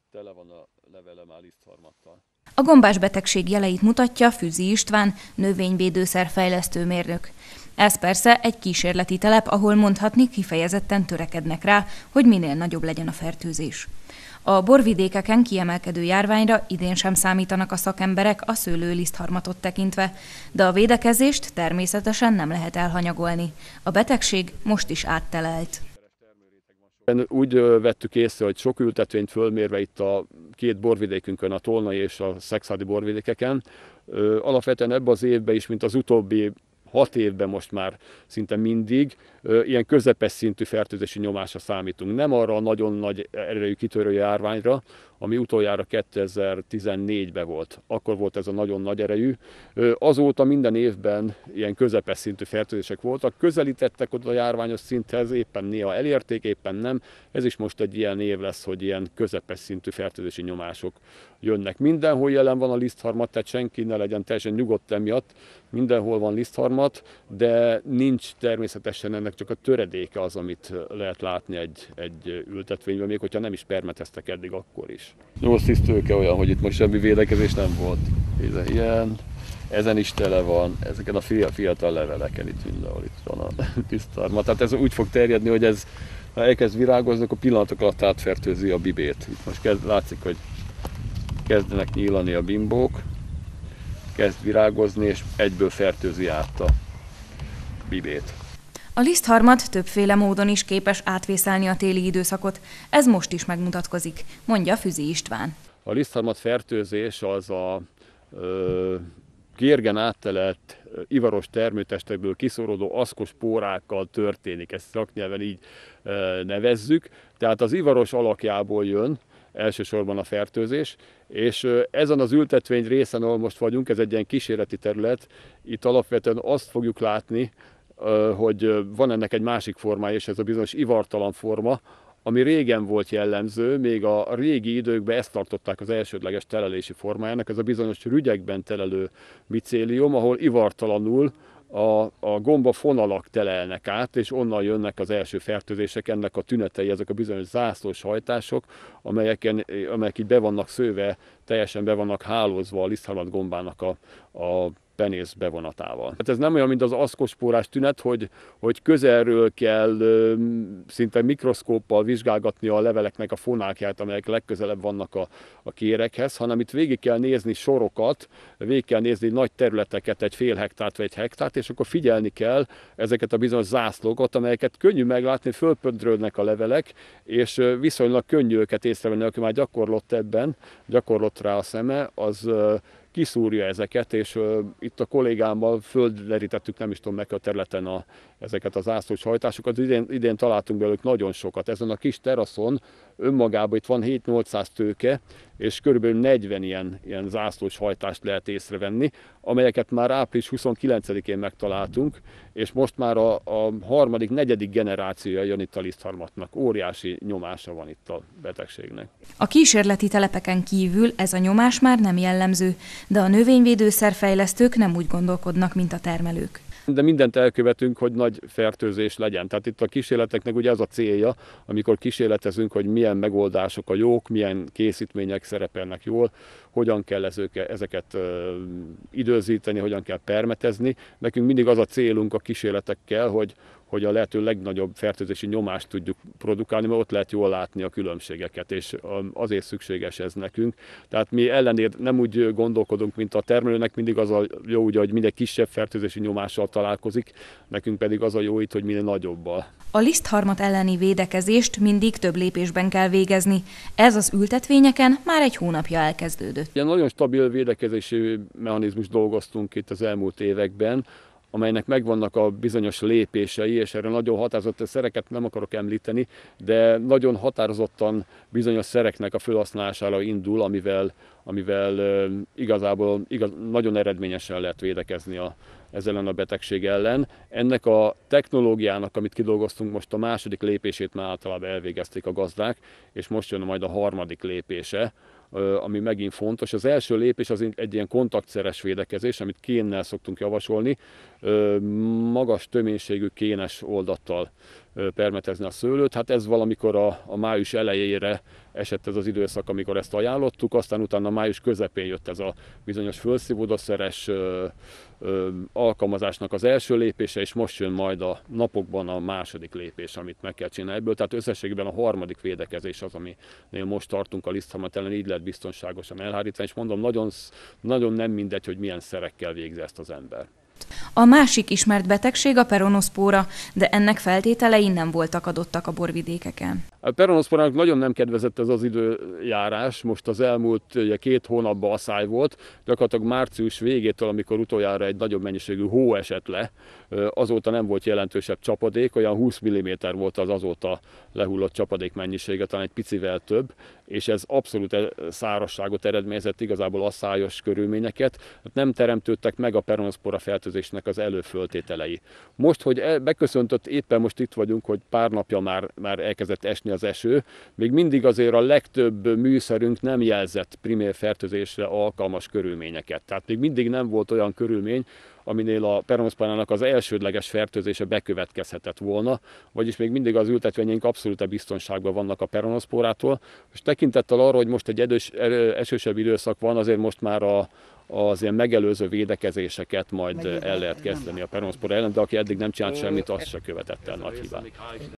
tele van a levele már lisztharmattal. A gombás betegség jeleit mutatja Füzi István, növényvédőszer-fejlesztő mérnök. Ez persze egy kísérleti telep, ahol mondhatni kifejezetten törekednek rá, hogy minél nagyobb legyen a fertőzés. A borvidékeken kiemelkedő járványra idén sem számítanak a szakemberek a szőlőlisztharmatot tekintve, de a védekezést természetesen nem lehet elhanyagolni. A betegség most is áttelelt. Úgy vettük észre, hogy sok ültetvényt fölmérve itt a két borvidékünkön, a tolnai és a szekszárdi borvidékeken, alapvetően ebben az évben is, mint az utóbbi 6 évben most már szinte mindig ilyen közepes szintű fertőzési nyomásra számítunk. Nem arra a nagyon nagy erejű kitörő járványra, ami utoljára 2014-ben volt. Akkor volt ez a nagyon nagy erejű. Azóta minden évben ilyen közepes szintű fertőzések voltak. Közelítettek oda a járványos szinthez, éppen néha elérték, éppen nem. Ez is most egy ilyen év lesz, hogy ilyen közepes szintű fertőzési nyomások jönnek. Mindenhol jelen van a lisztharmat, tehát senki ne legyen teljesen nyugodt emiatt. Mindenhol van lisztharmat, de nincs természetesen ennek csak a töredéke az, amit lehet látni egy ültetvényben, még hogyha nem is permeteztek eddig akkor is. 8-10 tőke olyan, hogy itt most semmi védekezés nem volt. Ilyen, ezen is tele van, ezeken a fiatal leveleken itt mindenhol itt van a lisztharmat. Tehát ez úgy fog terjedni, hogy ez, ha elkezd virágozni, akkor pillanatok alatt átfertőzi a bibét. Itt most látszik, hogy kezdenek nyílani a bimbók, kezd virágozni, és egyből fertőzi át a bibét. A lisztharmat többféle módon is képes átvészelni a téli időszakot. Ez most is megmutatkozik, mondja Füzi István. A lisztharmat fertőzés az a kérgen áttelelt ivaros termőtestekből kiszoruló aszkos pórákkal történik. Ezt szaknyelven így nevezzük. Tehát az ivaros alakjából jön elsősorban a fertőzés, és ezen az ültetvény részen, ahol most vagyunk, ez egy ilyen kísérleti terület, itt alapvetően azt fogjuk látni, hogy van ennek egy másik formája, és ez a bizonyos ivartalan forma, ami régen volt jellemző, még a régi időkben ezt tartották az elsődleges telelési formájának, ez a bizonyos rügyekben telelő micélium, ahol ivartalanul a gomba fonalak telelnek át, és onnan jönnek az első fertőzések, ennek a tünetei, ezek a bizonyos zászlós hajtások, amelyek így be vannak szőve, teljesen be vannak hálózva a lisztharmat gombának a penész bevonatával. Hát ez nem olyan, mint az aszkospórás tünet, hogy közelről kell szinte mikroszkóppal vizsgálgatni a leveleknek a fonákját, amelyek legközelebb vannak a kérekhez, hanem itt végig kell nézni sorokat, végig kell nézni nagy területeket, egy fél hektárt vagy egy hektárt, és akkor figyelni kell ezeket a bizonyos zászlókat, amelyeket könnyű meglátni, fölpöndrődnek a levelek, és viszonylag könnyű őket észrevenni, aki már gyakorlott rá a szeme, az kiszúrja ezeket, és itt a kollégámmal földlerítettük, nem is tudom meg a területen ezeket az zászlós hajtásokat. Idén találtunk belőlük nagyon sokat. Ezen a kis teraszon önmagában itt van 7-800 tőke, és körülbelül 40 ilyen zászlós hajtást lehet észrevenni, amelyeket már április 29-én megtaláltunk, és most már a harmadik, negyedik generációja jön itt a lisztharmatnak. Óriási nyomása van itt a betegségnek. A kísérleti telepeken kívül ez a nyomás már nem jellemző, de a növényvédőszerfejlesztők nem úgy gondolkodnak, mint a termelők. De mindent elkövetünk, hogy nagy fertőzés legyen. Tehát itt a kísérleteknek ugye az a célja, amikor kísérletezünk, hogy milyen megoldások a jók, milyen készítmények szerepelnek jól, hogyan kell ezeket időzíteni, hogyan kell permetezni. Nekünk mindig az a célunk a kísérletekkel, hogy a lehető legnagyobb fertőzési nyomást tudjuk produkálni, mert ott lehet jól látni a különbségeket, és azért szükséges ez nekünk. Tehát mi ellenére nem úgy gondolkodunk, mint a termelőnek, mindig az a jó, ugye, hogy minél kisebb fertőzési nyomással találkozik, nekünk pedig az a jó itt, hogy minél nagyobbal. A lisztharmat elleni védekezést mindig több lépésben kell végezni. Ez az ültetvényeken már egy hónapja elkezdődött. Ilyen nagyon stabil védekezési mechanizmus dolgoztunk itt az elmúlt években, amelynek megvannak a bizonyos lépései, és erre nagyon határozott szereket nem akarok említeni, de nagyon határozottan bizonyos szereknek a felhasználására indul, amivel igazából nagyon eredményesen lehet védekezni ezzel ellen a betegség ellen. Ennek a technológiának, amit kidolgoztunk, most a második lépését már általában elvégezték a gazdák, és most jön majd a harmadik lépése, ami megint fontos. Az első lépés az egy ilyen kontaktszeres védekezés, amit kénnel szoktunk javasolni, magas töménységű kénes oldattal permetezni a szőlőt. Hát ez valamikor a május elejére esett ez az időszak, amikor ezt ajánlottuk, aztán utána május közepén jött ez a bizonyos fölszívódószeres alkalmazásnak az első lépése, és most jön majd a napokban a második lépés, amit meg kell csinálni ebből. Tehát összességében a harmadik védekezés az, aminél most tartunk a liszthamrat ellen, így lehet biztonságosan elhárítani, és mondom, nagyon nem mindegy, hogy milyen szerekkel végzi ezt az ember. A másik ismert betegség a peronoszpóra, de ennek feltételei nem voltak adottak a borvidékeken. A peronoszpórának nagyon nem kedvezett ez az időjárás, most az elmúlt 2 hónapban asszály volt, gyakorlatilag március végétől, amikor utoljára egy nagyobb mennyiségű hó esett le, azóta nem volt jelentősebb csapadék, olyan 20 mm volt az azóta lehullott csapadék mennyisége, talán egy picivel több, és ez abszolút szárazságot eredményezett, igazából asszályos körülményeket, nem teremtődtek meg a peronoszpóra fertőzésnek az előföltételei. Most, hogy beköszöntött, éppen most itt vagyunk, hogy pár napja már elkezdett esni az eső, még mindig azért a legtöbb műszerünk nem jelzett primér fertőzésre alkalmas körülményeket. Tehát még mindig nem volt olyan körülmény, aminél a peronoszpórának az elsődleges fertőzése bekövetkezhetett volna, vagyis még mindig az ültetvényeink abszolút biztonságban vannak a peronoszpórától. És tekintettel arra, hogy most egy esősebb időszak van, azért most már az ilyen megelőző védekezéseket majd el lehet kezdeni a peronoszpóra ellen, de aki eddig nem csinált semmit, az se követett el nagy hibát.